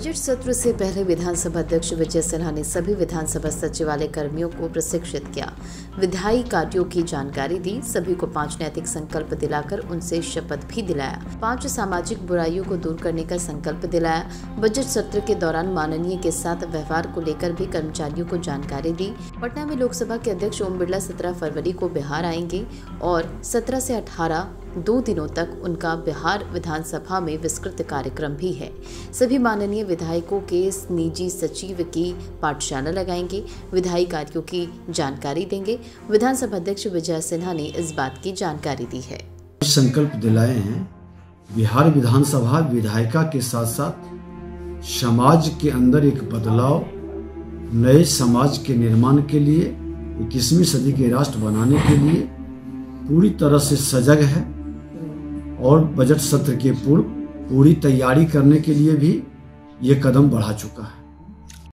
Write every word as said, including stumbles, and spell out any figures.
Budget सत्र से पहले विधानसभा अध्यक्ष विजय सिन्हा ने सभी विधानसभा सचिवालय कर्मियों को प्रशिक्षित किया, विधायी कार्यों की जानकारी दी, सभी को पांच नैतिक संकल्प दिलाकर उनसे शपथ भी दिलाया, पांच सामाजिक बुराइयों को दूर करने का संकल्प दिलाया। बजट सत्र के दौरान माननीय के साथ व्यवहार को लेकर भी कर्मचारियों को जानकारी दी। पटना में लोकसभा के अध्यक्ष ओम बिरला सत्रह फरवरी को बिहार आएंगे और सत्रह से अठारह दो दिनों तक उनका बिहार विधानसभा में विस्तृत कार्यक्रम भी है। सभी माननीय विधायकों के निजी सचिव की पाठशाला लगाएंगे, विधायी कार्यों की जानकारी देंगे। विधानसभा अध्यक्ष विजय सिन्हा ने इस बात की जानकारी दी है। संकल्प दिलाए हैं बिहार विधानसभा विधायिका के साथ साथ समाज के अंदर एक बदलाव, नए समाज के निर्माण के लिए, इक्कीसवीं सदी के राष्ट्र बनाने के लिए पूरी तरह से सजग है और बजट सत्र के पूर्व पूरी तैयारी करने के लिए भी ये कदम बढ़ा चुका है।